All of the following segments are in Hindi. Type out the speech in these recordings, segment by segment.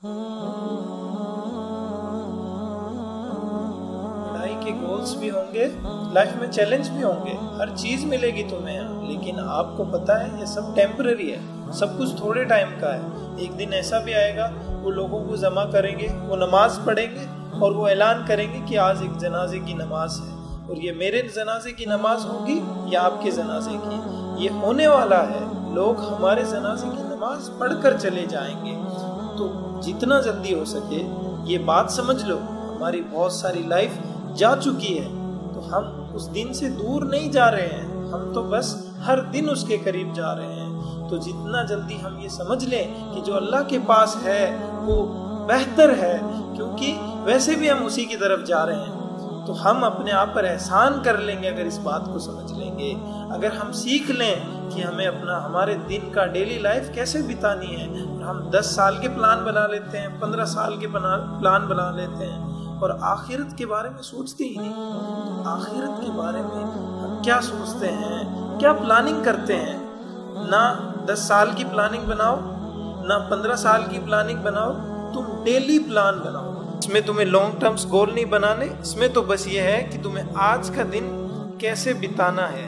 पढ़ाई के गोल्स भी होंगे, लाइफ में चैलेंज भी होंगे, हर चीज मिलेगी तुम्हें, लेकिन आपको पता है ये सब टेम्पररी है, सब कुछ थोड़े टाइम का है। एक दिन ऐसा भी आएगा, वो लोगों को जमा करेंगे, वो नमाज पढ़ेंगे और वो ऐलान करेंगे कि आज एक जनाजे की नमाज है, और ये मेरे जनाजे की नमाज होगी या आपके जनाजे की, ये होने वाला है। लोग हमारे जनाजे की नमाज पढ़कर चले जाएंगे। तो जितना जल्दी हो सके ये बात समझ लो, हमारी बहुत सारी लाइफ जा चुकी है, तो हम उस दिन से दूर नहीं जा रहे हैं, हम तो बस हर दिन उसके करीब जा रहे हैं। तो जितना जल्दी हम ये समझ लें कि जो अल्लाह के पास है वो बेहतर है, क्योंकि वैसे भी हम उसी की तरफ जा रहे हैं, तो हम अपने आप पर एहसान कर लेंगे अगर इस बात को समझ लेंगे। अगर हम सीख लें कि हमें अपना हमारे दिन का डेली लाइफ कैसे बितानी है, और हम 10 साल के प्लान बना लेते हैं, 15 साल के प्लान बना लेते हैं और आखिरत के बारे में सोचते ही नहीं। तो आखिरत के बारे में हम क्या सोचते हैं, क्या प्लानिंग करते हैं? ना 10 साल की प्लानिंग बनाओ, ना 15 साल की प्लानिंग बनाओ, तुम डेली प्लान बनाओ। इसमें तुम्हें लॉन्ग टर्म्स गोल नहीं बनाने, इसमें तो बस ये है कि तुम्हें आज का दिन कैसे बिताना है,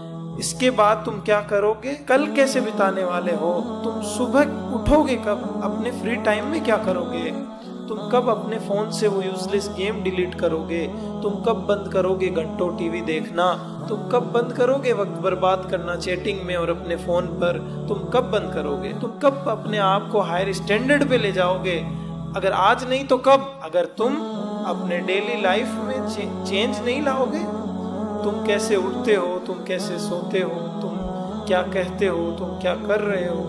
इसके बाद तुम क्या करोगे, कल कैसे बिताने वाले हो, तुम सुबह उठोगे कब, अपने फ्री टाइम में क्या करोगे, तुम कब अपने फोन से वो यूजलेस गेम डिलीट करोगे, तुम कब बंद करोगे घंटों टीवी देखना, तुम कब बंद करोगे वक्त बर्बाद करना चैटिंग में और अपने फोन पर, तुम कब बंद करोगे, तुम कब अपने आप को हायर स्टैंडर्ड पे ले जाओगे, अगर आज नहीं तो कब? अगर तुम अपने डेली लाइफ में चेंज नहीं लाओगे, तुम कैसे उठते हो, तुम कैसे सोते हो, तुम क्या कहते हो, तुम क्या कर रहे हो,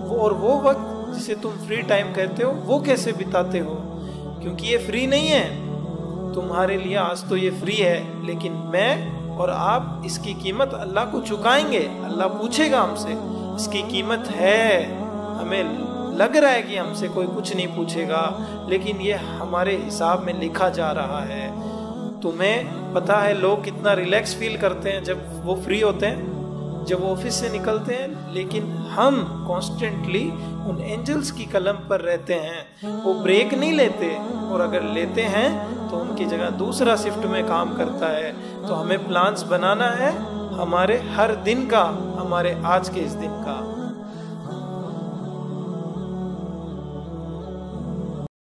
वो वक्त जिसे तुम फ्री टाइम कहते हो वो कैसे बिताते हो, क्योंकि ये फ्री नहीं है तुम्हारे लिए। आज तो ये फ्री है, लेकिन मैं और आप इसकी कीमत अल्लाह को चुकाएंगे। अल्लाह पूछेगा हमसे, इसकी कीमत है। हमें लग रहा है कि हमसे कोई कुछ नहीं पूछेगा, लेकिन ये हमारे हिसाब में लिखा जा रहा है। तुम्हें पता है लोग कितना रिलैक्स फील करते हैं जब वो फ्री होते हैं, जब वो ऑफिस से निकलते हैं, लेकिन हम कॉन्स्टेंटली उन एंजल्स की कलम पर रहते हैं। वो ब्रेक नहीं लेते, और अगर लेते हैं तो उनकी जगह दूसरा शिफ्ट में काम करता है। तो हमें प्लान्स बनाना है हमारे हर दिन का, हमारे आज के इस दिन का।